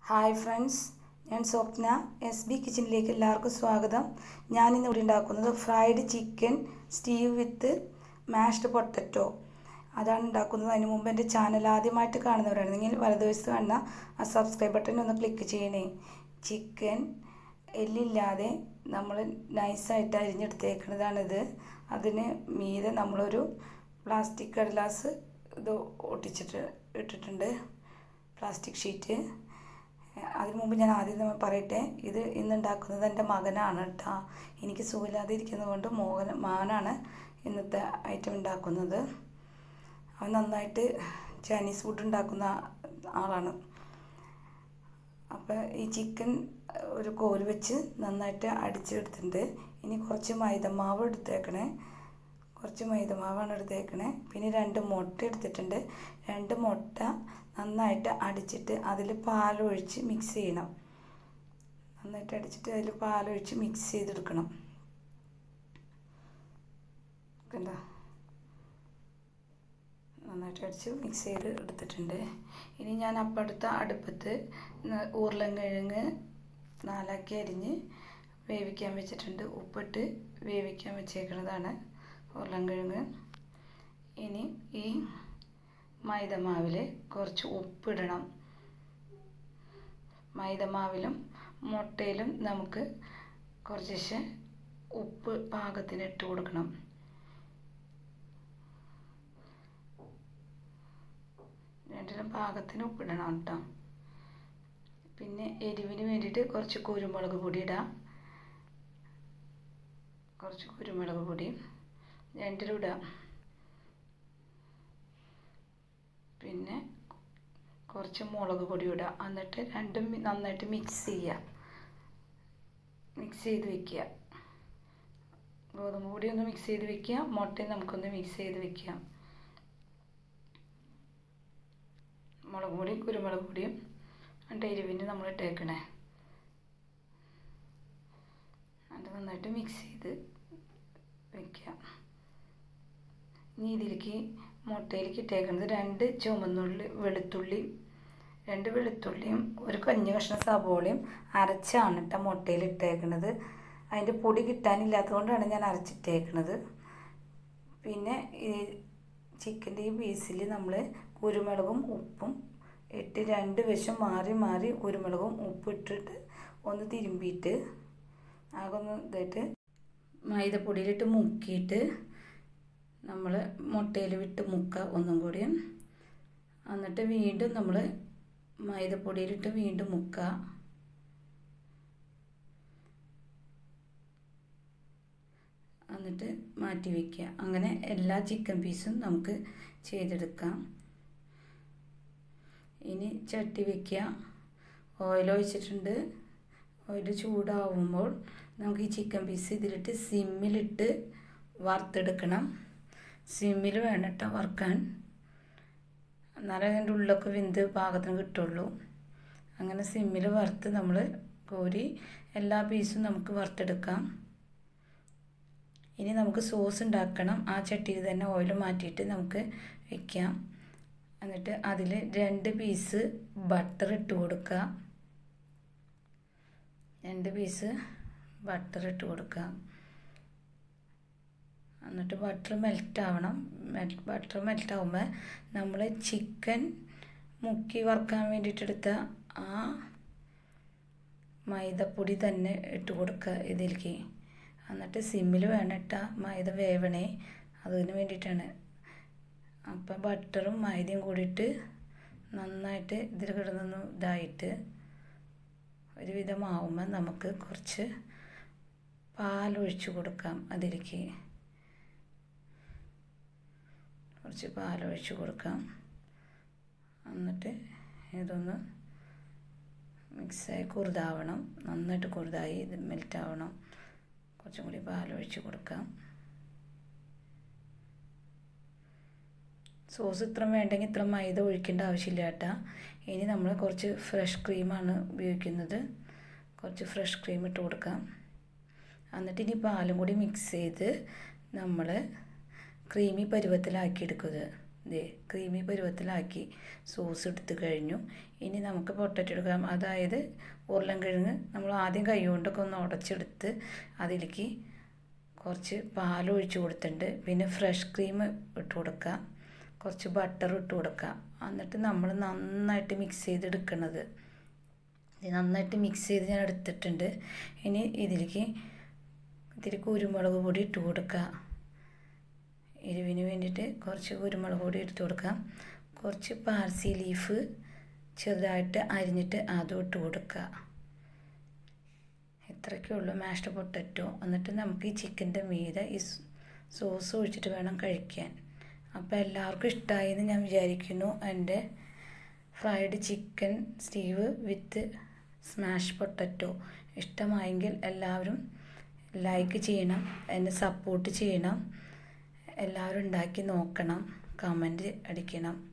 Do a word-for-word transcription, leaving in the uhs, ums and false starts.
Hi friends, ഞാൻ സ്വപ്ന. S B കിച്ചണിലേക്ക് എല്ലാവർക്കും സ്വാഗതം. ഞാനിന്ന് ഇവിടെ ഉണ്ടാക്കുന്നത് fried chicken stew with mashed potato അതാണ് ഉണ്ടാക്കുന്നത്. അതിന് മുമ്പ് എൻ്റെ ചാനൽ ആദ്യമായിട്ട് കാണുന്നവരാണെങ്കിൽ വലതുവശത്ത് കാണുന്ന ആ സബ്സ്ക്രൈബ് ബട്ടൺ ഒന്ന് ക്ലിക്ക് ചെയ്യണേ. ചിക്കൻ എല്ലില്ലാതെ നമ്മൾ നൈസായിട്ട് അരിഞ്ഞെടുത്തേക്കുന്നതാണിത്. അതിന് മീതെ നമ്മളൊരു പ്ലാസ്റ്റിക് കടലാസ് ഇത് ഒട്ടിച്ചിട്ട് ഇട്ടിട്ടുണ്ട്, പ്ലാസ്റ്റിക് ഷീറ്റ്. അതിന് മുമ്പ് ഞാൻ ആദ്യം നമ്മൾ പറയട്ടെ, ഇത് ഇന്നുണ്ടാക്കുന്നത് എൻ്റെ മകനാണ് കേട്ടോ. എനിക്ക് സുഖമില്ലാതെ ഇരിക്കുന്നത് കൊണ്ട് മോഹൻ മകനാണ് ഇന്നത്തെ ഐറ്റം ഉണ്ടാക്കുന്നത്. അവൻ നന്നായിട്ട് ചൈനീസ് ഫുഡ് ഉണ്ടാക്കുന്ന ആളാണ്. അപ്പോൾ ഈ ചിക്കൻ ഒരു കോല് വെച്ച് നന്നായിട്ട് അടിച്ചെടുത്തിട്ടുണ്ട്. ഇനി കുറച്ച് മൈദമാവ് എടുത്തേക്കണേ, കുറച്ച് മൈദമാവാണ് എടുത്തേക്കണേ. പിന്നെ രണ്ട് മുട്ട എടുത്തിട്ടുണ്ട്. രണ്ട് മുട്ട നന്നായിട്ട് അടിച്ചിട്ട് അതിൽ പാലൊഴിച്ച് മിക്സ് ചെയ്യണം. നന്നായിട്ട് അടിച്ചിട്ട് അതിൽ പാലൊഴിച്ച് മിക്സ് ചെയ്തെടുക്കണം. കണ്ടോ, നന്നായിട്ട് അടിച്ച് മിക്സ് ചെയ്ത് എടുത്തിട്ടുണ്ട്. ഇനി ഞാൻ അപ്പടുത്ത അടുപ്പത്ത് ഉരുളൻകിഴങ്ങ് നാലാക്കി അരിഞ്ഞ് വേവിക്കാൻ വെച്ചിട്ടുണ്ട്. ഉപ്പിട്ട് വേവിക്കാൻ വെച്ചേക്കുന്നതാണ് ഉരുളൻകിഴങ്ങ്. ഇനി ഈ മൈദമാവിൽ കുറച്ച് ഉപ്പിടണം. മൈദമാവിലും മുട്ടയിലും നമുക്ക് കുറച്ച് ഉപ്പ് പാകത്തിന് ഇട്ട് കൊടുക്കണം. രണ്ടിലും പാകത്തിന് ഉപ്പിടണം കേട്ടോ. പിന്നെ എരിവിന് വേണ്ടിയിട്ട് കുറച്ച് കുരുമുളക് പൊടി ഇടാം. കുറച്ച് കുരുമുളക് പൊടി രണ്ടിലും ഇടാം. പിന്നെ കുറച്ച് മുളക് പൊടി ഇടുക. എന്നിട്ട് രണ്ടും നന്നായിട്ട് മിക്സ് ചെയ്യുക, മിക്സ് ചെയ്ത് വെക്കുക. ഗോതമ്പ് പൊടി ഒന്ന് മിക്സ് ചെയ്ത് വെക്കുക, മുട്ടയും നമുക്കൊന്ന് മിക്സ് ചെയ്ത് വെക്കുക. മുളക് പൊടിയും കുരുമുളക് പൊടിയും എന്നിട്ട് എരിവിന് നമ്മൾ ഇട്ടേക്കണേ. അത് നന്നായിട്ട് മിക്സ് ചെയ്ത് വെക്കുക. ഇനി ഇതിലേക്ക് മുട്ടയിലേക്ക് ഇട്ടേക്കുന്നത് രണ്ട് ചുവന്നുള്ളി വെളുത്തുള്ളി രണ്ട് വെളുത്തുള്ളിയും ഒരു കഞ്ഞി കഷ്ണം സവോളയും അരച്ചാണ് കേട്ടോ മുട്ടയിൽ ഇട്ടേക്കുന്നത്. അതിൻ്റെ പൊടി കിട്ടാനില്ലാത്തത് കൊണ്ടാണ് ഞാൻ അരച്ചിട്ടേക്കുന്നത്. പിന്നെ ഈ ചിക്കൻ്റെ ഈ പീസിൽ നമ്മൾ കുരുമുളകും ഉപ്പും ഇട്ട് രണ്ട് വശം മാറി മാറി കുരുമുളകും ഉപ്പ് ഇട്ടിട്ട് ഒന്ന് തിരുമ്പിയിട്ട് ആകെ ഒന്ന് ഇതായിട്ട് മൈദപ്പൊടിയിലിട്ട് മുക്കിയിട്ട് നമ്മൾ മുട്ടയിൽ വിട്ട് മുക്കുക ഒന്നും കൂടി. എന്നിട്ട് വീണ്ടും നമ്മൾ മൈദപ്പൊടിയിലിട്ട് വീണ്ടും മുക്കുക. എന്നിട്ട് മാറ്റി വയ്ക്കുക. അങ്ങനെ എല്ലാ ചിക്കൻ പീസും നമുക്ക് ചെയ്തെടുക്കാം. ഇനി ചട്ടി വയ്ക്കുക. ഓയിൽ ഒഴിച്ചിട്ടുണ്ട്. ഓയിൽ ചൂടാവുമ്പോൾ നമുക്ക് ഈ ചിക്കൻ പീസ് ഇതിലിട്ട് സിമ്മിലിട്ട് വറുത്തെടുക്കണം. സിമ്മിൽ വേണം കേട്ടോ വറുക്കാൻ, എന്നാലേ അതിൻ്റെ ഉള്ളൊക്കെ വെന്ത് പാകത്തിന് കിട്ടുള്ളൂ. അങ്ങനെ സിമ്മിൽ വറുത്ത് നമ്മൾ കോരി എല്ലാ പീസും നമുക്ക് വറുത്തെടുക്കാം. ഇനി നമുക്ക് സോസ് ഉണ്ടാക്കണം. ആ ചട്ടിയിൽ തന്നെ ഓയിൽ മാറ്റിയിട്ട് നമുക്ക് വയ്ക്കാം. എന്നിട്ട് അതിൽ രണ്ട് പീസ് ബട്ടർ ഇട്ട് കൊടുക്കുക. രണ്ട് പീസ് ബട്ടർ ഇട്ട് കൊടുക്കുക. എന്നിട്ട് ബട്ടർ മെൽറ്റ് ആവണം. ബട്ടർ മെൽറ്റ് ആകുമ്പോൾ നമ്മൾ ചിക്കൻ മുക്കി വറുക്കാൻ വേണ്ടിയിട്ടെടുത്ത ആ മൈദപ്പൊടി തന്നെ ഇട്ട് കൊടുക്കുക ഇതിലേക്ക്. എന്നിട്ട് സിമ്മിൽ വേണം ഇട്ടാൽ മൈദ വേവണേ, അതിന് വേണ്ടിയിട്ടാണ്. അപ്പം ബട്ടറും മൈദയും കൂടിയിട്ട് നന്നായിട്ട് ഇതിൽ കിടന്നൊന്ന് ഇതായിട്ട് ഒരുവിധമാവുമ്പോൾ നമുക്ക് കുറച്ച് പാലൊഴിച്ച് കൊടുക്കാം. അതിലേക്ക് കുറച്ച് പാലൊഴിച്ച് കൊടുക്കാം. എന്നിട്ട് ഇതൊന്ന് മിക്സായി കുറുതാവണം. നന്നായിട്ട് കുറുതായി ഇത് മെൽറ്റാവണം. കുറച്ചും കൂടി പാലൊഴിച്ച് കൊടുക്കാം. സോസ് ഇത്ര വേണ്ടെങ്കിൽ ഇത്ര മൈദ ഒഴിക്കേണ്ട ആവശ്യമില്ല കേട്ടോ. ഇനി നമ്മൾ കുറച്ച് ഫ്രഷ് ക്രീമാണ് ഉപയോഗിക്കുന്നത്. കുറച്ച് ഫ്രഷ് ക്രീം ഇട്ട് കൊടുക്കാം. എന്നിട്ട് ഇനി പാലും കൂടി മിക്സ് ചെയ്ത് നമ്മൾ ക്രീമി പരുവത്തിലാക്കിയെടുക്കുന്നത്. ഇതേ ക്രീമി പരുവത്തിലാക്കി സോസ് എടുത്ത് കഴിഞ്ഞു. ഇനി നമുക്ക് പൊട്ടറ്റോ എടുക്കാം. അതായത് ഉരുളൻകിഴങ്ങ് നമ്മൾ ആദ്യം കൈ കൊണ്ടൊക്കെ ഒന്ന് ഉടച്ചെടുത്ത് അതിലേക്ക് കുറച്ച് പാൽ ഒഴിച്ച് കൊടുത്തിട്ടുണ്ട്. പിന്നെ ഫ്രഷ് ക്രീം ഇട്ട് കൊടുക്കുക, കുറച്ച് ബട്ടർ ഇട്ട് കൊടുക്കുക. എന്നിട്ട് നമ്മൾ നന്നായിട്ട് മിക്സ് ചെയ്തെടുക്കണത്. ഇത് നന്നായിട്ട് മിക്സ് ചെയ്ത് ഞാൻ എടുത്തിട്ടുണ്ട്. ഇനി ഇതിലേക്ക് ഇത്തിരി കുരുമുളക് പൊടി ഇട്ട് കൊടുക്കുക. എരിവിന് വേണ്ടിയിട്ട് കുറച്ച് കുരുമുളക് പൊടി ഇട്ട് കൊടുക്കാം. കുറച്ച് പാർസി ലീഫ് ചെറുതായിട്ട് അരിഞ്ഞിട്ട് അതും ഇട്ട് കൊടുക്കുക. ഇത്രയൊക്കെ ഉള്ളൂ മാഷ്ഡ് പൊട്ടറ്റോ. എന്നിട്ട് നമുക്ക് ഈ ചിക്കൻ്റെ മീതെ ഈ സോസ് ഒഴിച്ചിട്ട് വേണം കഴിക്കാൻ. അപ്പോൾ എല്ലാവർക്കും ഇഷ്ടമായി എന്ന് ഞാൻ വിചാരിക്കുന്നു. എൻ്റെ fried chicken stew with smash potato ഇഷ്ടമായെങ്കിൽ എല്ലാവരും ലൈക്ക് ചെയ്യണം, എന്നെ സപ്പോർട്ട് ചെയ്യണം. എല്ലാവരും ഉണ്ടാക്കി നോക്കണം, കമൻറ്റ് അടിക്കണം.